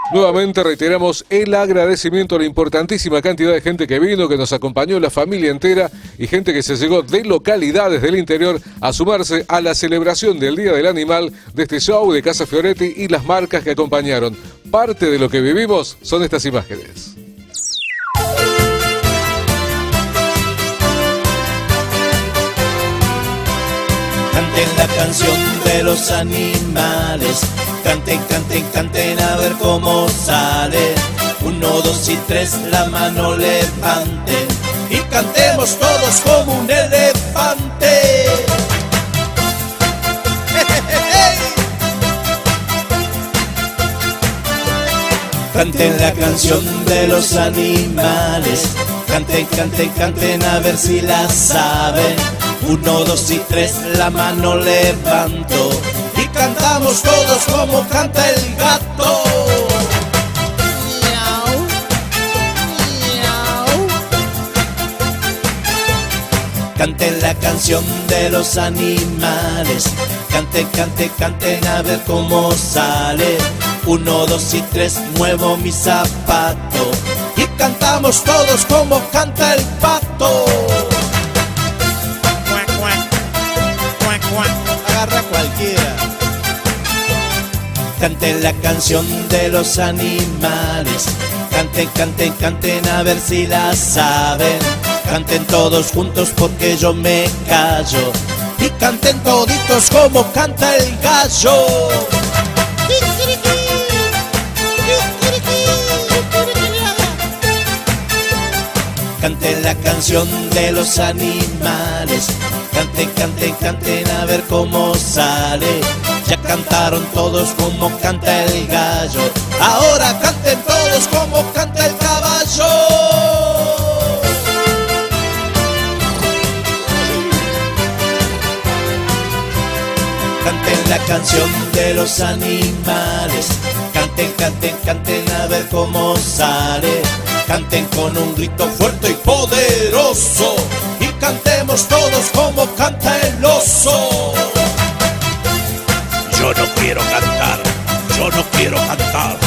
Nuevamente reiteramos el agradecimiento a la importantísima cantidad de gente que vino, que nos acompañó, la familia entera y gente que se llegó de localidades del interior a sumarse a la celebración del Día del Animal de este show de Casa Fioretti y las marcas que acompañaron. Parte de lo que vivimos son estas imágenes. Canten la canción de los animales, canten, canten, canten a ver cómo sale. 1, 2 y 3, la mano levanten y cantemos todos como un elefante. Canten la canción de los animales, canten, canten, canten a ver si la saben. 1, 2 y 3, la mano levanto y cantamos todos como canta el gato. Miau, miau. Canten la canción de los animales, canten, canten, canten a ver cómo sale. 1, 2 y 3, muevo mi zapato y cantamos todos como canta el pato. Agarra cualquiera. Canten la canción de los animales, canten, canten, canten a ver si la saben. Canten todos juntos porque yo me callo y canten toditos como canta el gallo. Canten la canción de los animales, canten, canten, canten a ver cómo sale. Ya cantaron todos como canta el gallo, ahora canten todos como canta el caballo. Canten la canción de los animales, canten, canten, canten a ver cómo sale. Canten con un grito fuerte y poderoso y cantemos todos como canta el oso. Yo no quiero cantar, yo no quiero cantar.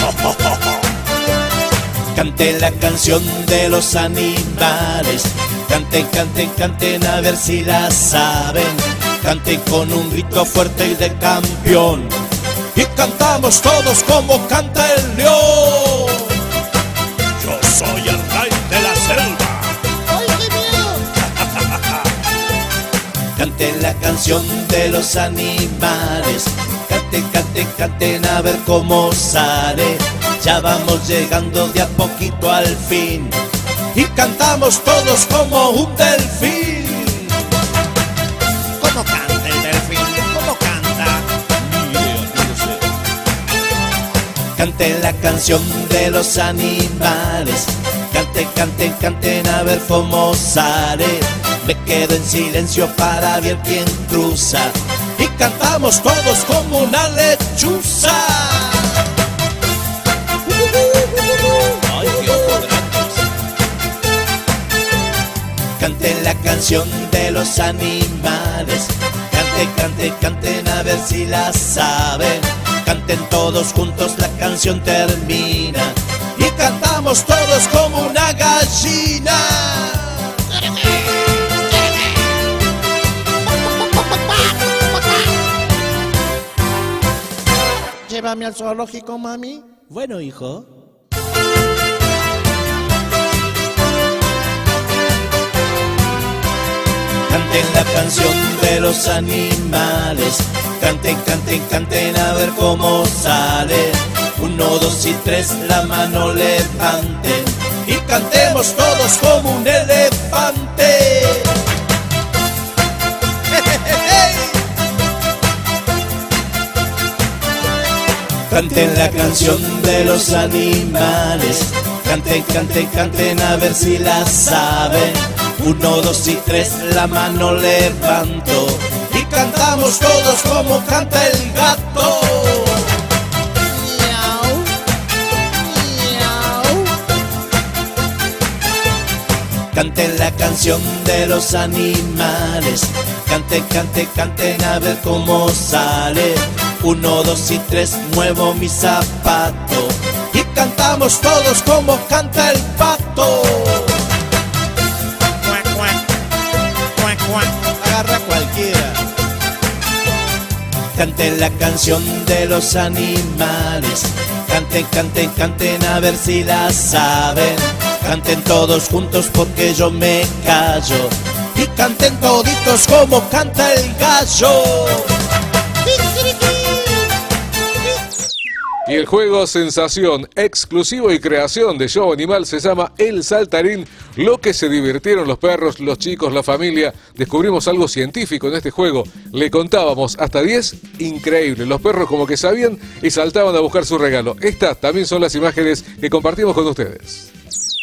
Canten la canción de los animales, canten, canten, canten a ver si la saben. Canten con un grito fuerte y de campeón y cantamos todos como canta el león. Soy el rey de la selva. ¡Ay, qué miedo! Canten la canción de los animales, canten, canten, canten a ver cómo sale. Ya vamos llegando de a poquito al fin y cantamos todos como un delfín. ¿Cómo canta el delfín? ¿Cómo canta? No sé. Canten la canción de los animales, canten, canten, canten a ver cómo sale. Me quedo en silencio para ver quién cruza y cantamos todos como una lechuza. Ay, qué ojo grandes. Canten la canción de los animales, canten, canten, canten a ver si la saben. Canten todos juntos, la canción termina y cantamos todos como una gallina. Llévame al zoológico, mami. Bueno, hijo. Canten la canción de los animales, canten, canten, canten a ver cómo sale. 1, 2 y 3, la mano levanten y cantemos todos como un elefante. Canten la canción de los animales, canten, canten, canten a ver si la saben. 1, 2 y 3, la mano levanto y cantamos todos como canta el gato. Miau, miau. Canten la canción de los animales, canten, canten, canten a ver cómo sale. 1, 2 y 3, muevo mi zapato y cantamos todos como canta el pato. Cuac, cuac, cuac, cuac. Agarra cualquiera. Canten la canción de los animales. Canten, canten, canten a ver si la saben. Canten todos juntos porque yo me callo. Y canten toditos como canta el gallo. Y el juego sensación, exclusivo y creación de Show Animal se llama El Saltarín. Lo que se divirtieron los perros, los chicos, la familia. Descubrimos algo científico en este juego. Le contábamos hasta 10, increíble. Los perros como que sabían y saltaban a buscar su regalo. Estas también son las imágenes que compartimos con ustedes.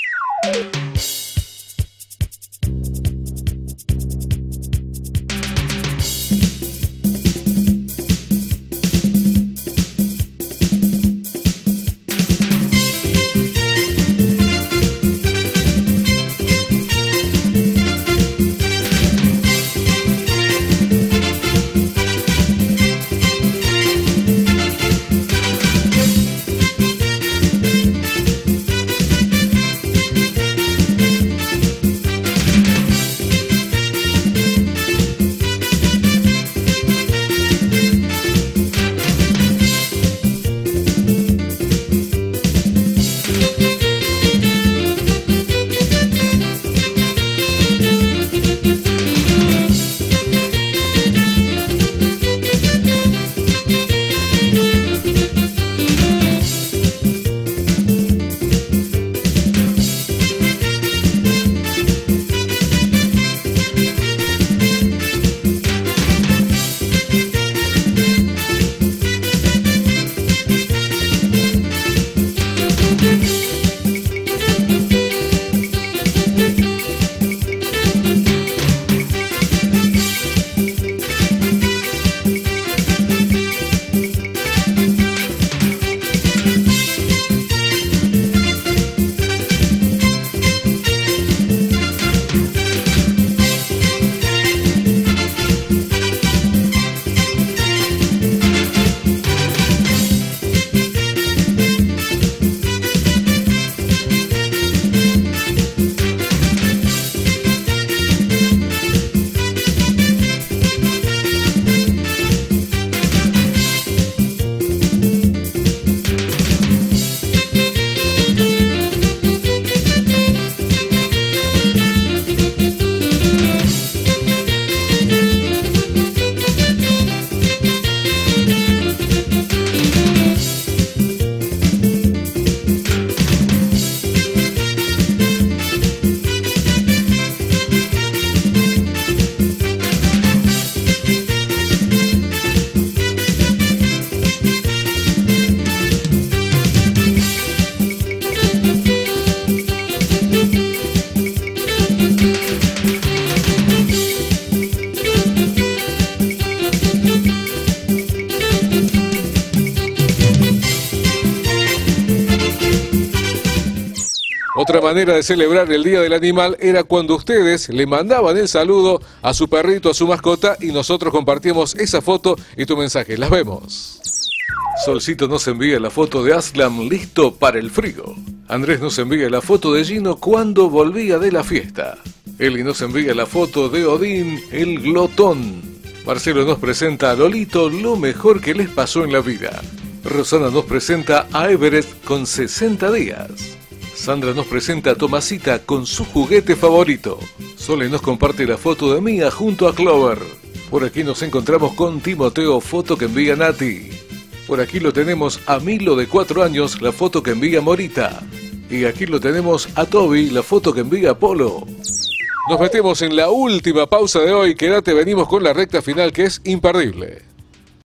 Otra manera de celebrar el Día del Animal era cuando ustedes le mandaban el saludo a su perrito, a su mascota, y nosotros compartíamos esa foto y tu mensaje. Las vemos. Solcito nos envía la foto de Aslam listo para el frío. Andrés nos envía la foto de Gino cuando volvía de la fiesta. Eli nos envía la foto de Odín, el glotón. Marcelo nos presenta a Lolito, lo mejor que les pasó en la vida. Rosana nos presenta a Everett con 60 días. Sandra nos presenta a Tomasita con su juguete favorito. Sole nos comparte la foto de Mía junto a Clover. Por aquí nos encontramos con Timoteo, foto que envía Nati. Por aquí lo tenemos a Milo de 4 años, la foto que envía Morita. Y aquí lo tenemos a Toby, la foto que envía Polo. Nos metemos en la última pausa de hoy. Quédate, venimos con la recta final que es imperdible.